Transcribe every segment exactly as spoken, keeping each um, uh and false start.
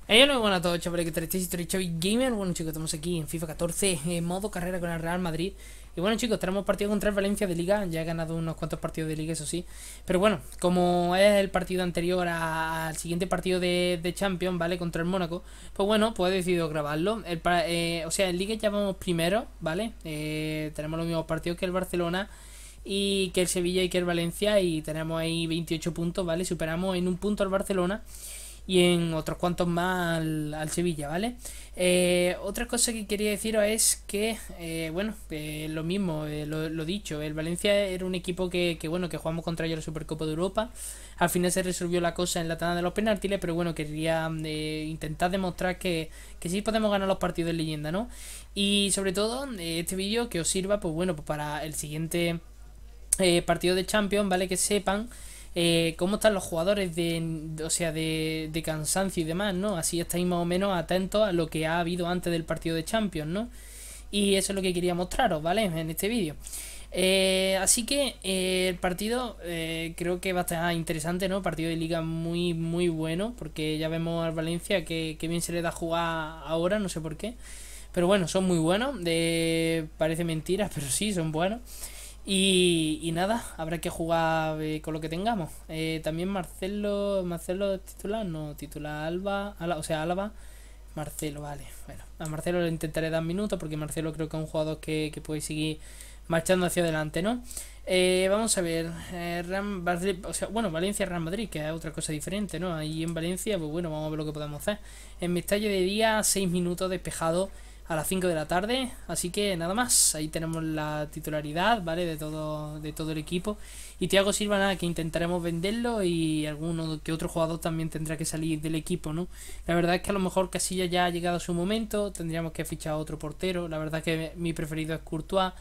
Hey, hola, buenas a todos, chavales, que tal estáis? Soy Xavi Gamer. Bueno, chicos, estamos aquí en FIFA catorce, en modo carrera con el Real Madrid. Y bueno, chicos, tenemos partido contra el Valencia de Liga. Ya he ganado unos cuantos partidos de Liga, eso sí. Pero bueno, como es el partido anterior a- al siguiente partido de, de Champions, ¿vale? Contra el Mónaco, pues bueno, pues he decidido grabarlo. El, pa- eh, o sea, en Liga ya vamos primero, ¿vale? Eh, tenemos los mismos partidos que el Barcelona y que el Sevilla y que el Valencia. Y tenemos ahí veintiocho puntos, ¿vale? Superamos en un punto al Barcelona y en otros cuantos más al, al Sevilla, ¿vale? Eh, otra cosa que quería deciros es que, eh, bueno, eh, lo mismo, eh, lo, lo dicho, el Valencia era un equipo que, que, bueno, que jugamos contra ellos en la Supercopa de Europa. Al final se resolvió la cosa en la tanda de los penaltis, pero bueno, quería eh, intentar demostrar que, que sí podemos ganar los partidos de leyenda, ¿no? Y sobre todo, eh, este vídeo que os sirva, pues bueno, pues para el siguiente eh, partido de Champions, ¿vale? Que sepan eh, cómo están los jugadores de, o sea, de, de cansancio y demás, ¿no? Así estáis más o menos atentos a lo que ha habido antes del partido de Champions, ¿no? Y eso es lo que quería mostraros, ¿vale? En este vídeo. Eh, así que eh, el partido eh, creo que va a estar interesante, ¿no? Partido de liga muy, muy bueno, porque ya vemos al Valencia que, que bien se le da jugar ahora, no sé por qué. Pero bueno, son muy buenos. De... Parece mentira, pero sí, son buenos. Y, y nada, habrá que jugar eh, con lo que tengamos. Eh, también Marcelo, Marcelo es titular, no, titular Alba, Ala- o sea, Álava, Marcelo, vale. Bueno, a Marcelo le intentaré dar minutos porque Marcelo creo que es un jugador que, que puede seguir marchando hacia adelante, ¿no? Eh, vamos a ver, eh, Real Madrid, o sea, bueno, Valencia Real Madrid, que es otra cosa diferente, ¿no? Ahí en Valencia, pues bueno, vamos a ver lo que podemos hacer. En Mestalla de día, seis minutos despejado a las cinco de la tarde, así que nada más, ahí tenemos la titularidad, ¿vale? De todo, de todo el equipo. Y Thiago Silva, nada, que intentaremos venderlo y alguno que otro jugador también tendrá que salir del equipo, ¿no? La verdad es que a lo mejor Casilla ya ha llegado a su momento, tendríamos que fichar a otro portero, la verdad es que mi preferido es Courtois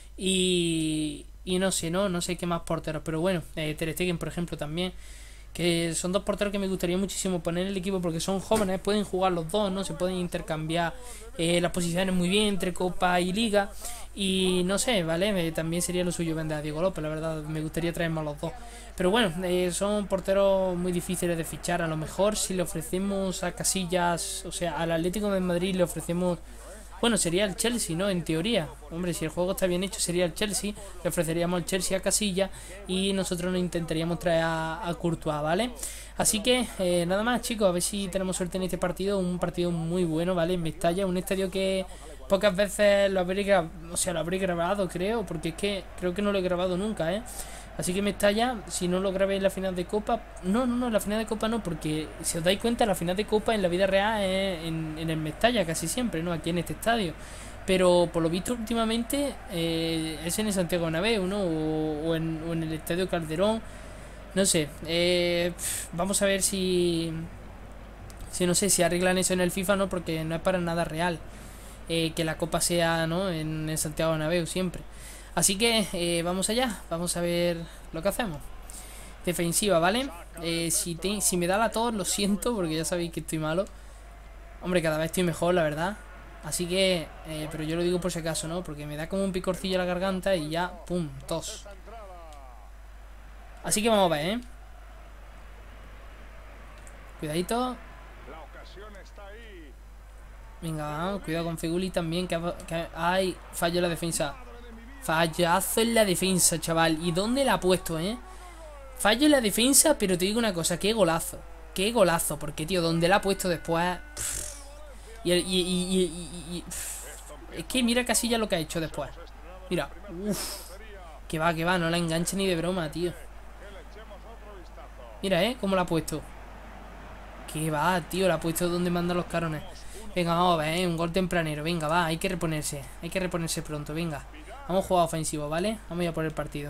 y, y no sé, ¿no? No sé qué más porteros, pero bueno, eh, Ter Stegen, por ejemplo, también que son dos porteros que me gustaría muchísimo poner en el equipo porque son jóvenes, pueden jugar los dos, ¿no? Se pueden intercambiar eh, las posiciones muy bien entre Copa y Liga. Y no sé, ¿vale? Eh, también sería lo suyo vender a Diego López, la verdad, me gustaría traer más los dos. Pero bueno, eh, son porteros muy difíciles de fichar. A lo mejor si le ofrecemos a Casillas, o sea, al Atlético de Madrid le ofrecemos, bueno, sería el Chelsea, ¿no? En teoría. Hombre, si el juego está bien hecho, sería el Chelsea. Le ofreceríamos el Chelsea a Casilla y nosotros nos intentaríamos traer a, a Courtois, ¿vale? Así que, eh, nada más, chicos, a ver si tenemos suerte en este partido. Un partido muy bueno, ¿vale? En Mestalla, un estadio que pocas veces lo habré grabado, o sea, lo habré grabado, creo, porque es que creo que no lo he grabado nunca, ¿eh? Así que Mestalla, si no lo grabé en la final de Copa, no, no, no, la final de Copa no, porque si os dais cuenta, la final de Copa en la vida real es en, en el Mestalla casi siempre, ¿no? Aquí en este estadio. Pero por lo visto últimamente eh, es en el Santiago Bernabéu, ¿no? O, o, en, o en el Estadio Calderón, no sé. Eh, pf, vamos a ver si, si no sé, si arreglan eso en el FIFA, ¿no? Porque no es para nada real eh, que la Copa sea, ¿no? En el Santiago Bernabéu siempre. Así que eh, vamos allá, vamos a ver lo que hacemos. Defensiva, ¿vale? Eh, si, te, si me da la tos, lo siento, porque ya sabéis que estoy malo. Hombre, cada vez estoy mejor, la verdad. Así que, eh, pero yo lo digo por si acaso, ¿no? Porque me da como un picorcillo a la garganta y ya, pum, tos. Así que vamos a ver, ¿eh? Cuidadito. Venga, vamos, cuidado con Feguli también, que, que... ¡Ay! Fallo en la defensa. Fallazo en la defensa, chaval. ¿Y dónde la ha puesto, eh? Fallo en la defensa, pero te digo una cosa, qué golazo. Qué golazo, porque, tío, donde la ha puesto después... Pff, y, y, y, y, y, y pff, es que mira Casilla lo que ha hecho después. Mira, uff. Que va, que va, no la enganche ni de broma, tío. Mira, eh, cómo la ha puesto. Que va, tío, la ha puesto donde mandan los carones. Venga, vamos a ver, ¿eh? Un gol tempranero. Venga, va, hay que reponerse. Hay que reponerse pronto, venga. Vamos a jugar ofensivo, ¿vale? Vamos a ir a por el partido.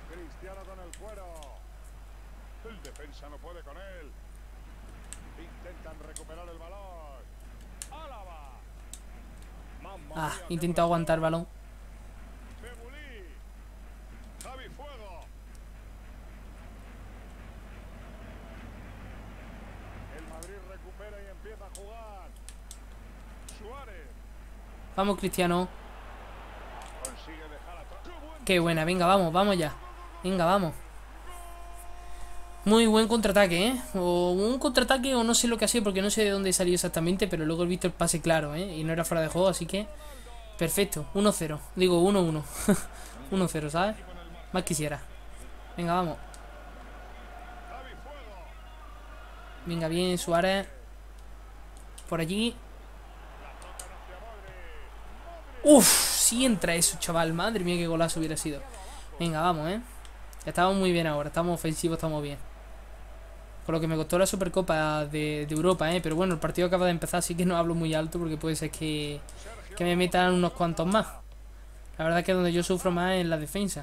Ah, intenta aguantar el balón. Vamos, Cristiano. Qué buena, venga, vamos, vamos ya. Venga, vamos. Muy buen contraataque, ¿eh? O un contraataque o no sé lo que ha sido porque no sé de dónde salió exactamente, pero luego he visto el pase claro, ¿eh? Y no era fuera de juego, así que... Perfecto, uno cero. Digo, uno uno. uno cero, ¿sabes? Más quisiera. Venga, vamos. Venga, bien, Suárez. Por allí. Uf, sí entra eso, chaval. Madre mía, qué golazo hubiera sido. Venga, vamos, ¿eh? Estamos muy bien ahora. Estamos ofensivos, estamos bien. Con lo que me costó la Supercopa de, de Europa, ¿eh? Pero bueno, el partido acaba de empezar, así que no hablo muy alto porque puede ser que, que me metan unos cuantos más. La verdad es que donde yo sufro más es en la defensa.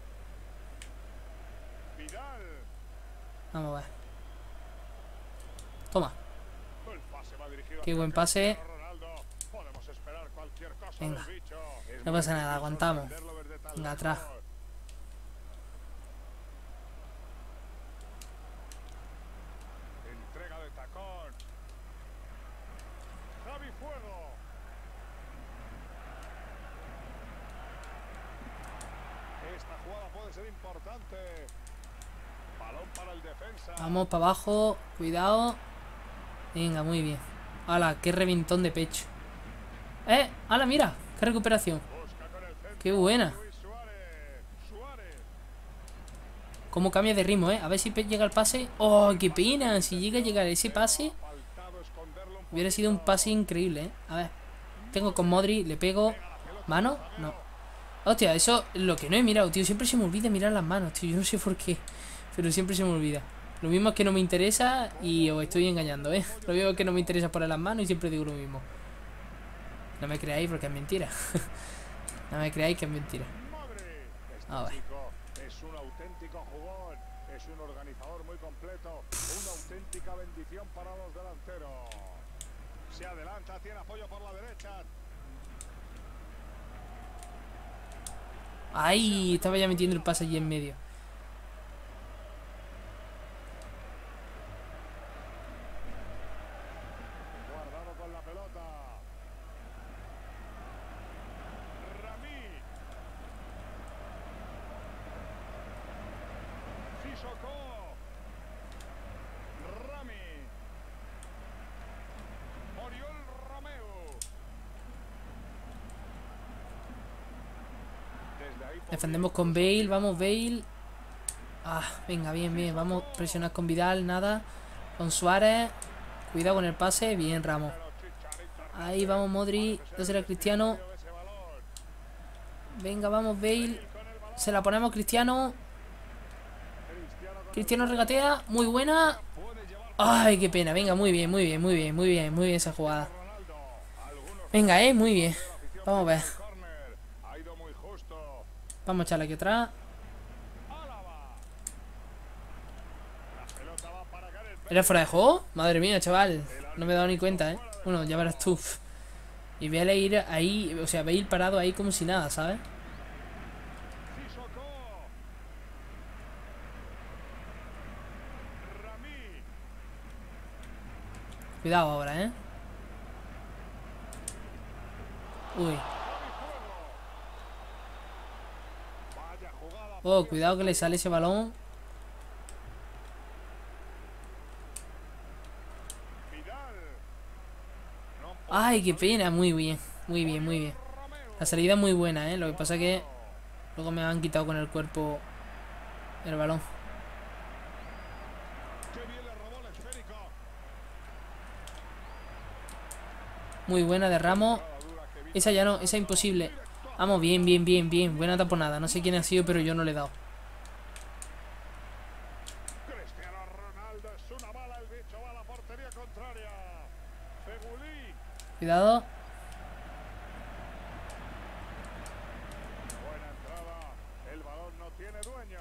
Vamos a ver. Toma. Qué buen pase. Venga. No pasa nada, aguantamos. Venga, atrás. Vamos para abajo. Cuidado. Venga, muy bien. ¡Hala! ¡Qué reventón de pecho! ¡Eh! ¡Hala, mira! ¡Qué recuperación! ¡Qué buena! Cómo cambia de ritmo, ¿eh? A ver si llega el pase. ¡Oh, qué pena! Si llega a llegar ese pase, hubiera sido un pase increíble, ¿eh? A ver. Tengo con Modri, le pego. ¿Mano? No. Hostia, eso es lo que no he mirado, tío. Siempre se me olvida mirar las manos, tío. Yo no sé por qué, pero siempre se me olvida. Lo mismo es que no me interesa y os estoy engañando, ¿eh? Lo mismo es que no me interesa poner las manos y siempre digo lo mismo. No me creáis porque es mentira. No me creáis que es mentira. A ver. Es un auténtico jugón, es un organizador muy completo, una auténtica bendición para los delanteros. Se adelanta, tiene apoyo por la derecha. Ay, estaba ya metiendo el pase allí en medio. Guardado con la pelota. Ramí. Sissoko. Rami. Oriol Romeu. Desde ahí Defendemos con Bale, vamos Bale. Ah, venga, bien, bien. Vamos a presionar con Vidal, nada. Con Suárez. Cuidado con el pase, bien Ramos. Ahí vamos Modri, no será Cristiano. Venga, vamos Bale. Se la ponemos Cristiano. Cristiano regatea, muy buena. Ay, qué pena, venga, muy bien, muy bien, muy bien, muy bien, muy bien esa jugada. Venga, eh, muy bien. Vamos a ver. Vamos a echarle aquí atrás. ¿Era fuera de juego? Madre mía, chaval. No me he dado ni cuenta, eh. Bueno, ya verás tú. Y voy a ir ahí, o sea, voy a ir parado ahí como si nada, ¿sabes? Cuidado ahora, ¿eh? Uy. Oh, cuidado que le sale ese balón. Ay, qué pena. Muy bien, muy bien, muy bien. La salida es muy buena, ¿eh? Lo que pasa es que luego me han quitado con el cuerpo el balón. Muy buena de Ramos. Esa ya no, esa es imposible. Vamos, bien, bien, bien, bien. Buena taponada. No sé quién ha sido, pero yo no le he dado. Cuidado. Buena entrada. El balón no tiene dueño.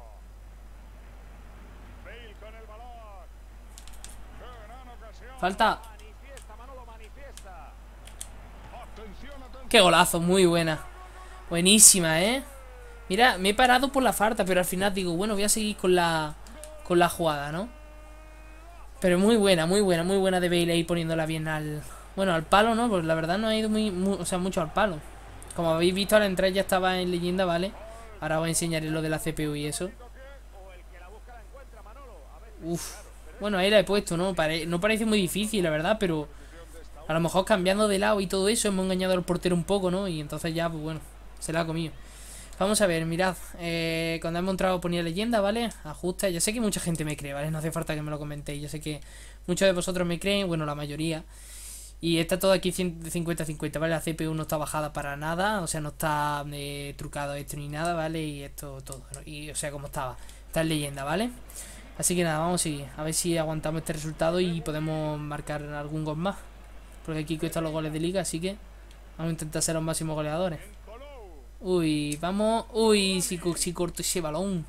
Bale con el balón. Qué gran ocasión. Falta. Manifiesta, Manolo, manifiesta. Atención, atención. Qué golazo, muy buena. Buenísima, ¿eh? Mira, me he parado por la falta, pero al final digo, bueno, voy a seguir con la con la jugada, ¿no? Pero muy buena, muy buena, muy buena de Bale ahí poniéndola bien al... Bueno, al palo, ¿no? Pues la verdad no ha ido muy, muy... O sea, mucho al palo. Como habéis visto, al entrar ya estaba en leyenda, ¿vale? Ahora os enseñaré lo de la C P U y eso. O el que la busca la encuentra, Manolo. Uf. Bueno, ahí la he puesto, ¿no? Pare no parece muy difícil, la verdad, pero a lo mejor cambiando de lado y todo eso hemos engañado al portero un poco, ¿no? Y entonces ya, pues bueno, se la ha comido. Vamos a ver, mirad, eh, cuando hemos entrado ponía leyenda, ¿vale? Ajusta, ya sé que mucha gente me cree, ¿vale? No hace falta que me lo comentéis, yo sé que muchos de vosotros me creen, bueno, la mayoría. Y está todo aquí cincuenta cincuenta, ¿vale? La C P U no está bajada para nada, o sea, no está eh, trucado esto ni nada, ¿vale? Y esto todo, ¿no? Y o sea, como estaba, está en leyenda, ¿vale? Así que nada, vamos a seguir, a ver si aguantamos este resultado y podemos marcar algún gol más. Porque aquí cuestan los goles de liga, así que vamos a intentar ser los máximos goleadores. Uy, vamos. Uy, si, si corto ese balón.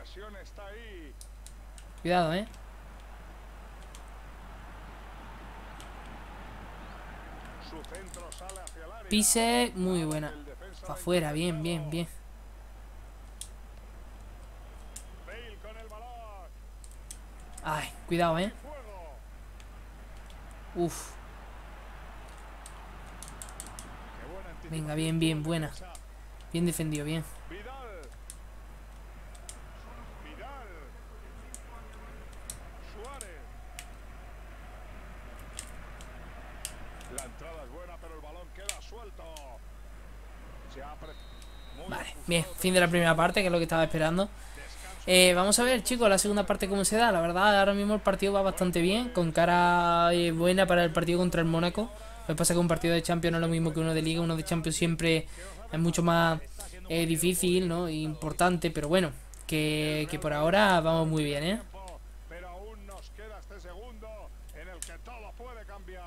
Cuidado, eh. Pise, muy buena. Para afuera, bien, bien, bien. Ay, cuidado, eh. Uf. Venga, bien, bien, buena. Bien defendido, bien. La entrada es buena, pero el balón queda suelto. Vale, bien, fin de la primera parte, que es lo que estaba esperando. Eh, vamos a ver, chicos, la segunda parte cómo se da. La verdad, ahora mismo el partido va bastante bien, con cara eh, buena para el partido contra el Mónaco. Lo que pasa es que un partido de Champions no es lo mismo que uno de Liga. Uno de Champions siempre es mucho más eh, difícil, ¿no? E importante, pero bueno, que, que por ahora vamos muy bien, ¿eh? Pero aún nos queda este segundo en el que todo puede cambiar.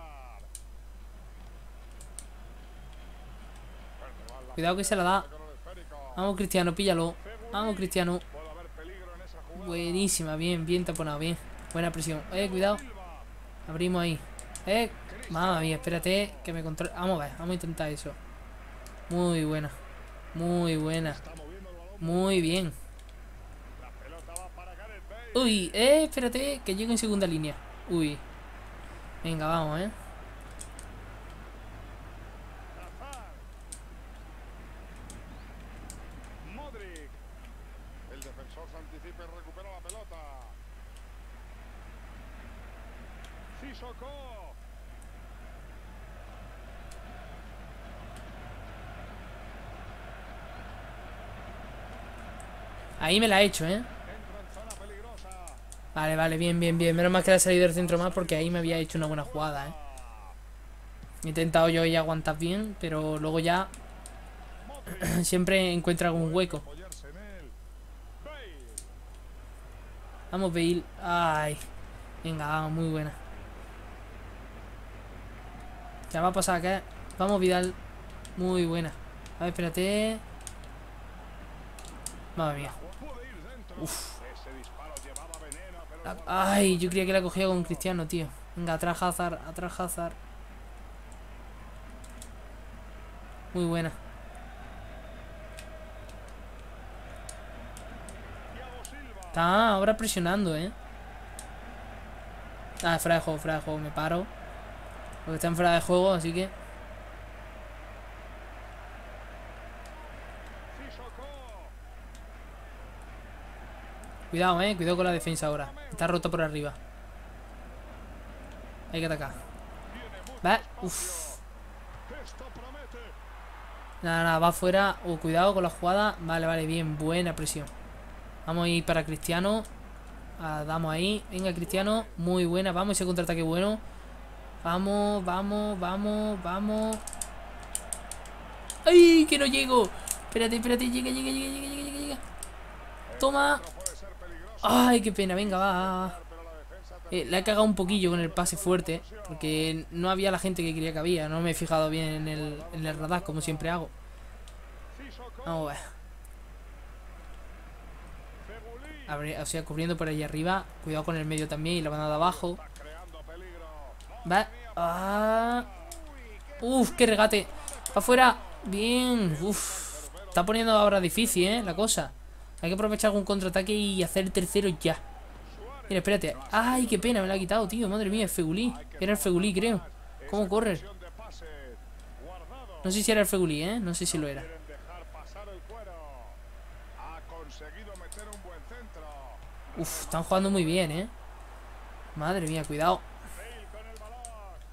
Cuidado que se la da. Vamos, Cristiano, píllalo. Vamos, Cristiano. Buenísima, bien, bien taponado, bien. Buena presión. Eh, cuidado. Abrimos ahí. Eh, mamma mía, espérate que me controle. Vamos a ver, vamos a intentar eso. Muy buena. Muy buena. Muy bien. Uy, eh, espérate que llego en segunda línea. Uy. Venga, vamos, eh. Modric. El defensor se anticipa y recupera la pelota. Sissoko. Ahí me la he hecho, eh. Vale, vale, bien, bien, bien. Menos mal que le ha salido del centro más porque ahí me había hecho una buena jugada, eh. He intentado yo y aguantar bien, pero luego ya siempre encuentra algún hueco. Vamos, Bale. Ay. Venga, vamos, muy buena. Ya va a pasar acá. Vamos, Vidal. Muy buena. A ver, espérate. Madre mía. Uf. Ay, yo creía que la cogía con Cristiano, tío. Venga, atrás Hazard, atrás Hazard. Muy buena. Está ahora presionando, eh. Ah, fuera de juego, fuera de juego, me paro. Porque están fuera de juego, así que. Cuidado, eh, cuidado con la defensa ahora. Está roto por arriba. Hay que atacar. Va, uff. Nada, nada, va afuera. Uh, cuidado con la jugada. Vale, vale, bien, buena presión. Vamos a ir para Cristiano. Ah, damos ahí. Venga, Cristiano. Muy buena. Vamos, ese contraataque bueno. Vamos, vamos, vamos, vamos. ¡Ay! Que no llego. Espérate, espérate. Llega, llega, llega, llega, llega, llega. Toma. Ay, qué pena. Venga, va, va, va. Eh, la he cagado un poquillo con el pase fuerte. Porque no había la gente que quería que había. No me he fijado bien en el, en el radar, como siempre hago. Vamos a ver. Abre, o sea, cubriendo por ahí arriba. Cuidado con el medio también y la banda de abajo. Va. Ah. Uf, qué regate. Para afuera. Bien. Uf. Está poniendo ahora difícil, eh, la cosa. Hay que aprovechar algún contraataque y hacer el tercero ya. Mira, espérate. Ay, qué pena, me la ha quitado, tío. Madre mía, el Fegulí. Era el Fegulí, creo. ¿Cómo corre? No sé si era el Fegulí, eh. No sé si lo era. Uf, están jugando muy bien, eh. Madre mía, cuidado. Bale con el balón.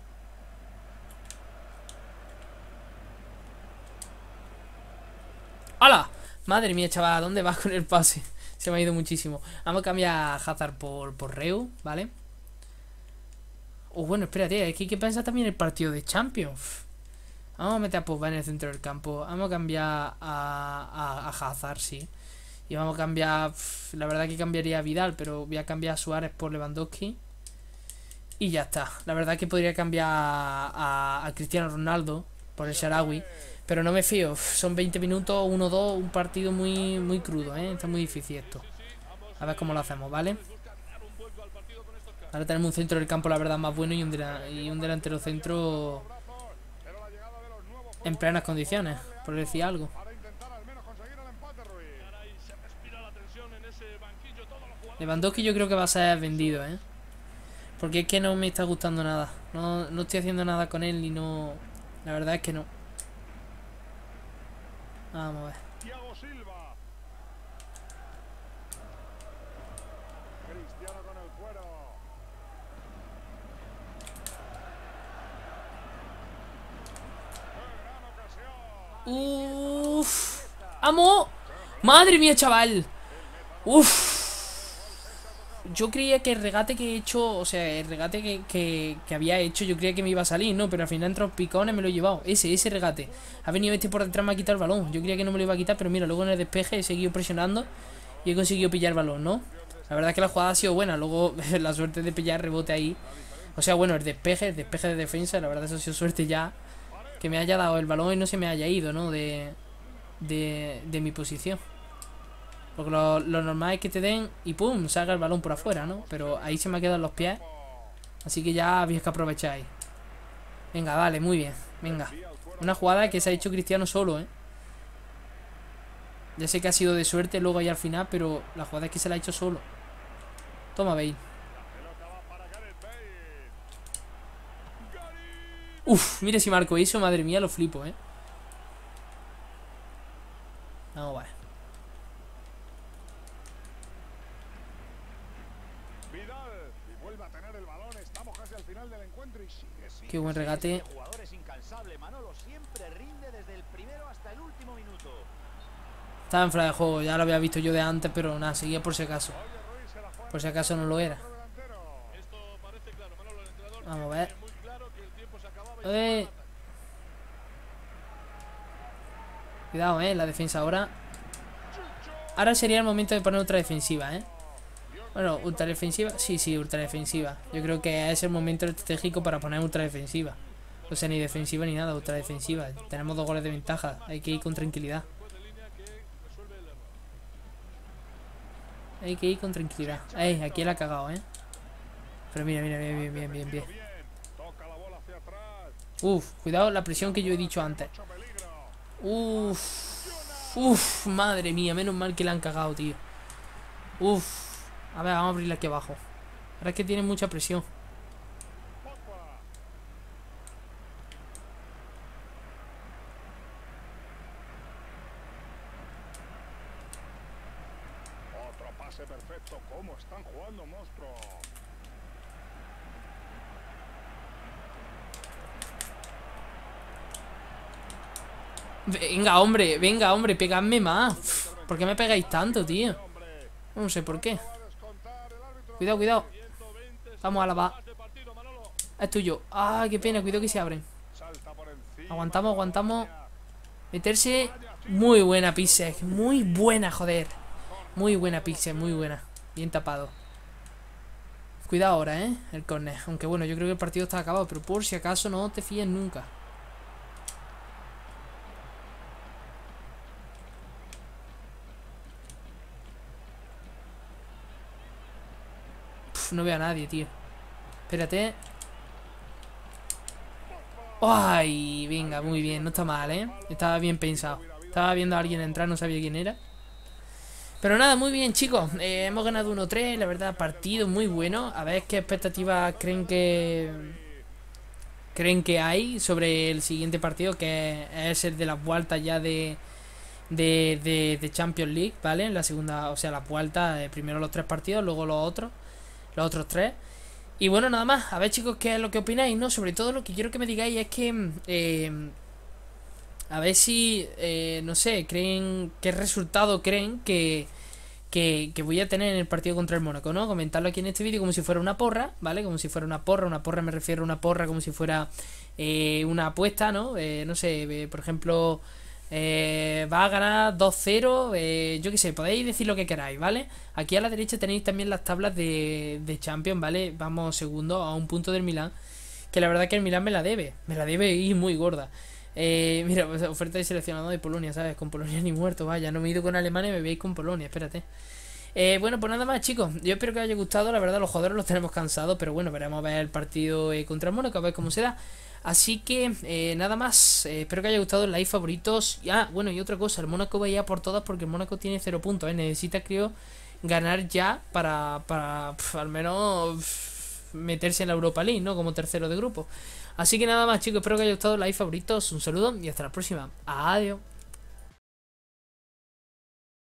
¡Hala! Madre mía, chaval, ¿dónde vas con el pase? Se me ha ido muchísimo. Vamos a cambiar a Hazard por, por Reu, ¿vale? Oh, bueno, espérate, es que hay que pensar también el partido de Champions. Vamos a meter a Pogba en el centro del campo. Vamos a cambiar a, a, a Hazard, sí. Y vamos a cambiar... Pff, la verdad que cambiaría a Vidal, pero voy a cambiar a Suárez por Lewandowski. Y ya está. La verdad que podría cambiar a, a, a Cristiano Ronaldo por el Shaarawy. Pero no me fío. Uf, son veinte minutos, uno dos, un partido muy, muy crudo, ¿eh? Está muy difícil esto. A ver cómo lo hacemos, ¿vale? Ahora tenemos un centro del campo, la verdad, más bueno y un, dela y un delantero centro en plenas condiciones, por decir algo. Lewandowski yo creo que va a ser vendido, ¿eh? Porque es que no me está gustando nada. No, no estoy haciendo nada con él y no... La verdad es que no. Vamos a ver. Thiago Silva. Cristiano con el cuero. ¡Qué gran ocasión! Uff. ¡Amo! ¡Madre mía, chaval! Uff. Yo creía que el regate que he hecho, o sea, el regate que, que, que había hecho, yo creía que me iba a salir, ¿no? Pero al final entre los picones me lo he llevado. Ese, ese regate. Ha venido este por detrás, me ha quitado el balón. Yo creía que no me lo iba a quitar, pero mira, luego en el despeje he seguido presionando y he conseguido pillar el balón, ¿no? La verdad es que la jugada ha sido buena. Luego la suerte de pillar rebote ahí. O sea, bueno, el despeje, el despeje de defensa, la verdad eso ha sido suerte ya. Que me haya dado el balón y no se me haya ido, ¿no? De, de, de mi posición. Porque lo, lo normal es que te den y pum, salga el balón por afuera, ¿no? Pero ahí se me ha quedado en los pies. Así que ya había que aprovechar ahí. Venga, vale, muy bien. Venga. Una jugada que se ha hecho Cristiano solo, ¿eh? Ya sé que ha sido de suerte luego ahí al final, pero la jugada es que se la ha hecho solo. Toma, Bale. Uf, mire si marco eso, madre mía, lo flipo, ¿eh? Vamos a ver. Qué buen regate. Estaba en fuera de juego, ya lo había visto yo de antes, pero nada, seguía por si acaso. Por si acaso no lo era. Vamos a ver. Eh. Cuidado, eh, la defensa ahora. Ahora sería el momento de poner otra defensiva, eh. Bueno, ultra defensiva. Sí, sí, ultra defensiva. Yo creo que es el momento estratégico para poner ultra defensiva. O sea, ni defensiva ni nada, ultra defensiva. Tenemos dos goles de ventaja. Hay que ir con tranquilidad. Hay que ir con tranquilidad. Ey, aquí la ha cagado, eh. Pero mira, mira, bien, bien, bien, bien, bien. Uf, cuidado la presión que yo he dicho antes. Uf, uf, madre mía, menos mal que la han cagado, tío. Uf. A ver, vamos a abrirla aquí abajo. Ahora es que tiene mucha presión. Otro pase perfecto. ¿Cómo están jugando, monstruo? Venga, hombre, venga, hombre, pegadme más. ¿Por qué me pegáis tanto, tío? No sé por qué. Cuidado, cuidado. Vamos a la va. Es tuyo. Ah, qué pena, cuidado que se abren. Aguantamos, aguantamos. Meterse. Muy buena Pixel. Muy buena, joder. Muy buena Pixel, muy buena. Bien tapado. Cuidado ahora, eh. El córner. Aunque bueno, yo creo que el partido está acabado. Pero por si acaso no te fíes nunca. No veo a nadie, tío. Espérate. ¡Ay! Venga, muy bien. No está mal, ¿eh? Estaba bien pensado. Estaba viendo a alguien entrar, no sabía quién era. Pero nada, muy bien, chicos. Eh, hemos ganado uno tres. La verdad, partido muy bueno. A ver qué expectativas creen que... Creen que hay sobre el siguiente partido, que es el de las vueltas ya de... De, de, de Champions League, ¿vale? La segunda, o sea, las vueltas. Eh, primero los tres partidos, luego los otros. Los otros tres. Y bueno, nada más, a ver chicos qué es lo que opináis, ¿no? Sobre todo lo que quiero que me digáis es que... Eh, a ver si, eh, no sé, creen, qué resultado creen que, que, que voy a tener en el partido contra el Mónaco, ¿no? Comentarlo aquí en este vídeo como si fuera una porra, ¿vale? Como si fuera una porra, una porra me refiero a una porra como si fuera eh, una apuesta, ¿no? Eh, no sé, eh, por ejemplo, eh, va a ganar dos cero, eh, yo qué sé, podéis decir lo que queráis, ¿vale? Aquí a la derecha tenéis también las tablas de, de Champions, ¿vale? Vamos segundo a un punto del Milán, que la verdad que el Milán me la debe, me la debe y muy gorda. Eh, mira, pues, oferta de seleccionado de Polonia, ¿sabes? Con Polonia ni muerto, vaya. No me he ido con Alemania y me veis con Polonia, espérate. Eh, bueno, pues nada más, chicos. Yo espero que os haya gustado. La verdad, los jugadores los tenemos cansados, pero bueno, veremos a ver el partido eh, contra el Mónaco, a ver cómo se da. Así que, eh, nada más. Eh, espero que haya gustado el like, favoritos. Ah, bueno, y otra cosa, el Mónaco va a ir a por todas porque el Mónaco tiene cero puntos, ¿eh? Necesita, creo, ganar ya para, para pf, al menos pf, meterse en la Europa League, ¿no? Como tercero de grupo. Así que nada más chicos, espero que haya gustado, like, favoritos, un saludo y hasta la próxima. Adiós.